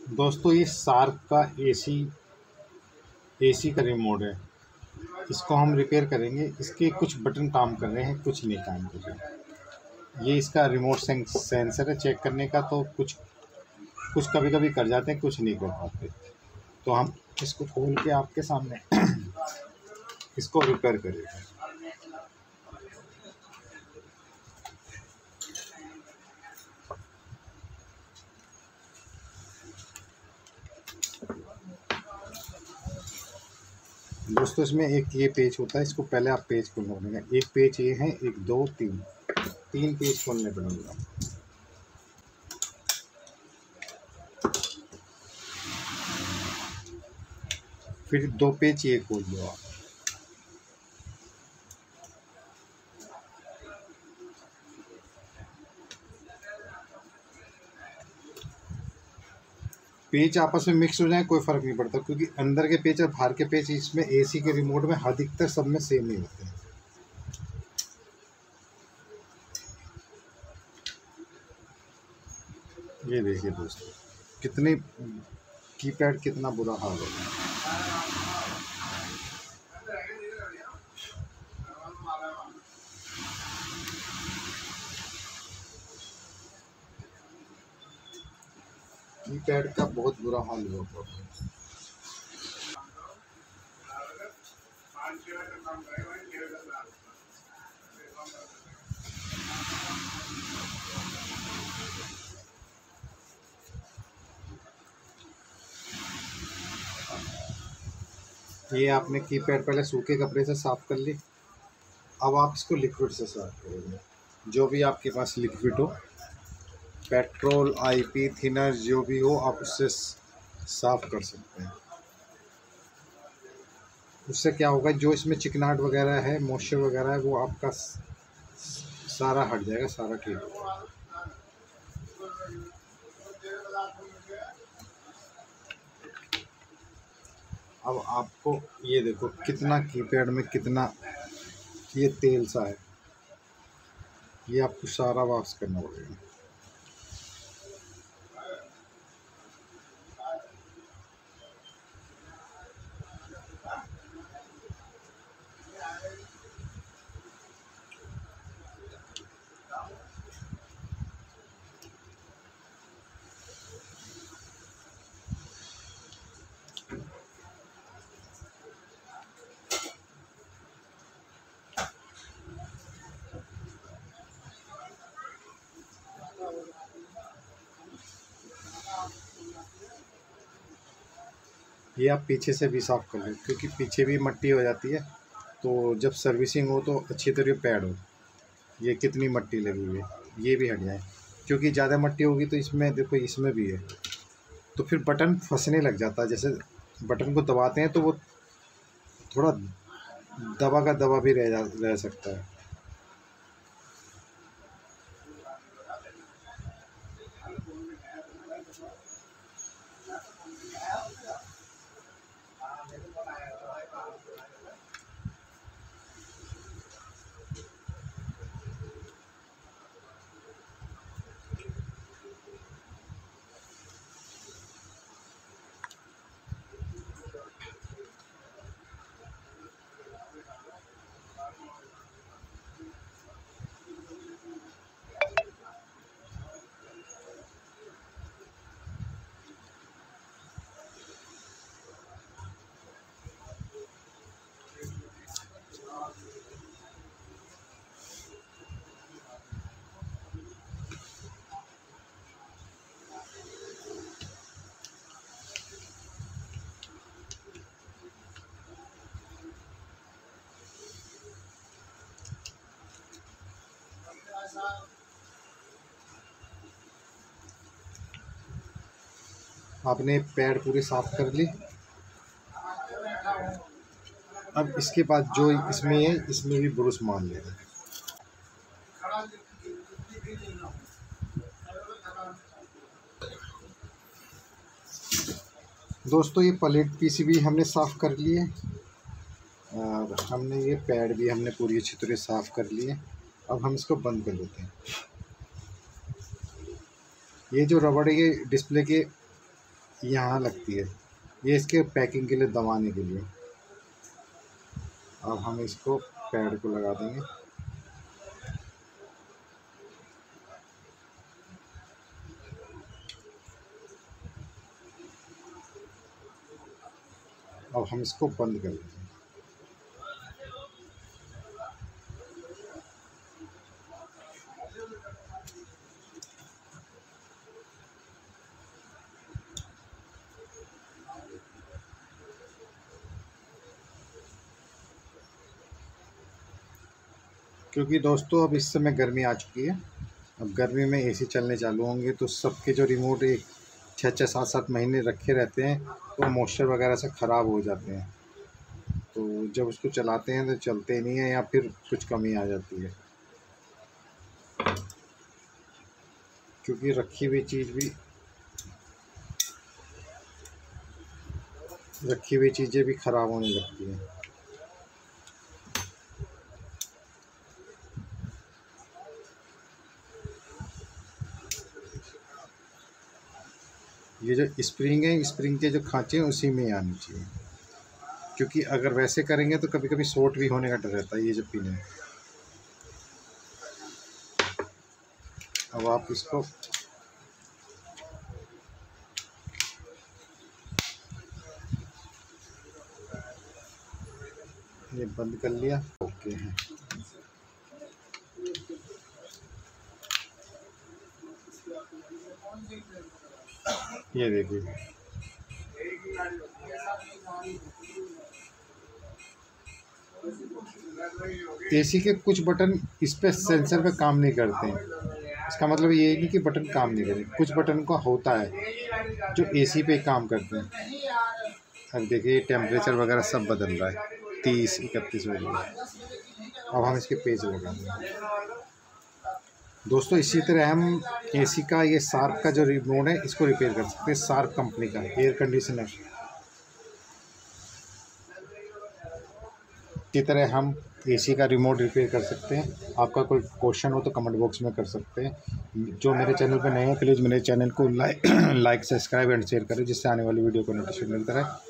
दोस्तों ये शार्क का एसी का रिमोट है। इसको हम रिपेयर करेंगे। इसके कुछ बटन काम कर रहे हैं, कुछ नहीं काम कर रहे। ये इसका रिमोट सेंसर है चेक करने का। तो कुछ कुछ कभी कभी कर जाते हैं, कुछ नहीं कर पाते। तो हम इसको खोल के आपके सामने इसको रिपेयर करेंगे। दोस्तों इसमें एक ये पेज होता है, इसको पहले आप पेज खोलना पड़ेगा। एक पेज ये है, एक दो तीन, तीन पेज खोलने पड़ेंगे। फिर दो पेज ये खोल दो आप। पेज आपस में मिक्स हो जाए कोई फ़र्क नहीं पड़ता, क्योंकि अंदर के पेज और बाहर के पेज इसमें एसी के रिमोट में अधिकतर सब में सेम ही होते हैं। ये देखिए दोस्तों, कितने कीपैड कितना बुरा हाल है। कीपैड का बहुत बुरा हाल हुआ। ये आपने कीपैड पहले सूखे कपड़े से साफ कर ली। अब आप इसको लिक्विड से साफ करेंगे। जो भी आपके पास लिक्विड हो, पेट्रोल, आईपी, थिनर, जो भी हो, आप उससे साफ कर सकते हैं। उससे क्या होगा, जो इसमें चिकनाहट वगैरह है, मॉइस्चर वगैरह है, वो आपका सारा हट जाएगा, सारा ठीक होगा। अब आपको ये देखो कितना कीपैड में कितना ये तेल सा है। ये आपको सारा वॉश करना पड़ेगा। ये आप पीछे से भी साफ़ कर लें, क्योंकि पीछे भी मट्टी हो जाती है। तो जब सर्विसिंग हो तो अच्छी तरह पैड हो। ये कितनी मट्टी लगी हुई है, ये भी हट जाए। क्योंकि ज़्यादा मट्टी होगी तो इसमें देखो, इसमें भी है। तो फिर बटन फंसने लग जाता है। जैसे बटन को दबाते हैं तो वो थोड़ा दबा का दबा भी रह सकता है। आपने पैड पूरी साफ कर ली। अब इसके बाद जो इसमें है, इसमें भी ब्रुश मार लेना। दोस्तों ये प्लेट पीसीबी हमने साफ़ कर लिए, और हमने ये पैड भी हमने पूरी अच्छी तरह साफ़ कर लिए। अब हम इसको बंद कर लेते हैं। ये जो रबड़, ये डिस्प्ले के यहाँ लगती है, ये इसके पैकिंग के लिए दबाने के लिए। अब हम इसको पैड को लगा देंगे। अब हम इसको बंद कर देंगे। क्योंकि दोस्तों अब इस समय गर्मी आ चुकी है, अब गर्मी में एसी चलने चालू होंगे तो सबके जो रिमोट एक 6-6, 7-7 महीने रखे रहते हैं तो मॉइस्चर वगैरह से ख़राब हो जाते हैं। तो जब उसको चलाते हैं तो चलते नहीं है या फिर कुछ कमी आ जाती है, क्योंकि रखी हुई चीज़ें भी ख़राब होने लगती हैं। ये जो स्प्रिंग है, स्प्रिंग के जो खांचे हैं उसी में आनी चाहिए, क्योंकि अगर वैसे करेंगे तो कभी कभी शॉर्ट भी होने का डर रहता है ये जो पिन है। अब आप इसको ये बंद कर लिया, ओके है। ये देखिए एसी के कुछ बटन इस पे सेंसर पे काम नहीं करते हैं। इसका मतलब ये नहीं कि बटन काम नहीं करें, कुछ बटन का होता है जो एसी पे काम करते हैं। अब देखिए टेम्परेचर वगैरह सब बदल रहा है, 30, 31 हो गया। अब हम इसके पेज लगाएंगे दोस्तों। इसी तरह हम एसी का ये शार्प का जो रिमोट है इसको रिपेयर कर सकते हैं, शार्प कंपनी का एयर कंडीशनर। इसी तरह हम एसी का रिमोट रिपेयर कर सकते हैं। आपका कोई क्वेश्चन हो तो कमेंट बॉक्स में कर सकते हैं। जो मेरे चैनल पर नए हैं प्लीज़ मेरे चैनल को लाइक सब्सक्राइब एंड शेयर करें, जिससे आने वाली वीडियो को नोटिफिकेशन मिलता रहे।